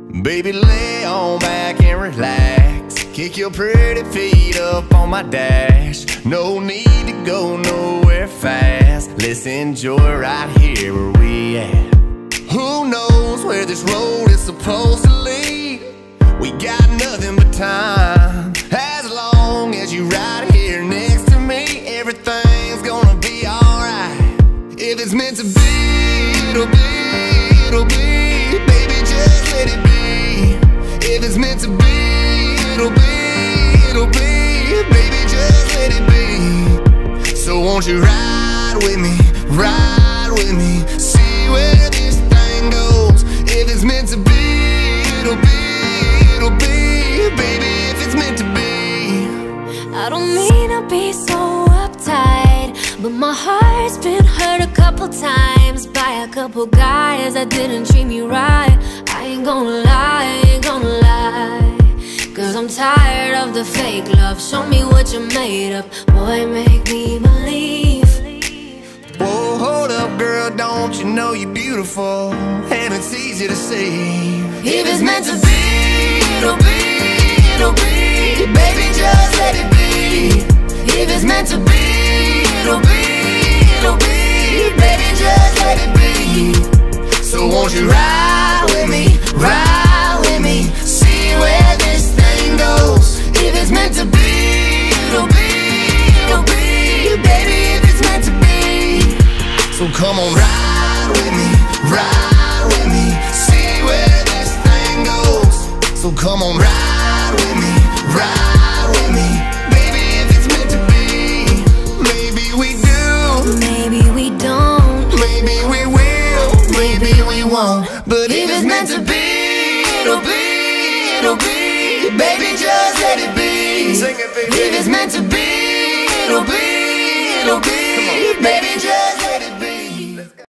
Baby, lay on back and relax. Kick your pretty feet up on my dash. No need to go nowhere fast. Let's enjoy right here where we at. Who knows where this road is supposed to lead? We got nothing but time. As long as you right here next to me, everything's gonna be alright. If it's meant to be, it'll be, it'll be. Baby, just let it be. If it's meant to be, it'll be, it'll be. Baby, just let it be. So won't you ride with me, ride with me, see where this thing goes. If it's meant to be, it'll be, it'll be. Baby, if it's meant to be. I don't mean to be so uptight, but my heart's been hurt a couple times by a couple guys that didn't treat me right. I ain't gonna lie, I ain't gonna lie, 'cause I'm tired of the fake love. Show me what you're made of, boy, make me believe. Whoa, hold up, girl, don't you know you're beautiful? And it's easy to see. If it's meant to be, it'll be, it'll be. Baby, just let it be. If it's meant to be, it'll be, it'll be. Baby, just let it be. So won't you ride with me, ride with me, see where this thing goes. If it's meant to be, it'll be, it'll be. Baby, if it's meant to be. So come on, ride with me, ride with me, see where this thing goes. So come on, ride with me, ride with me. Baby, if it's meant to be, maybe we do, maybe we don't, maybe we will, maybe we won't. But if it's meant to be, it'll be, it'll be. Baby, just let it be. Sing it, baby. If it's meant to be, it'll be, it'll be. Baby,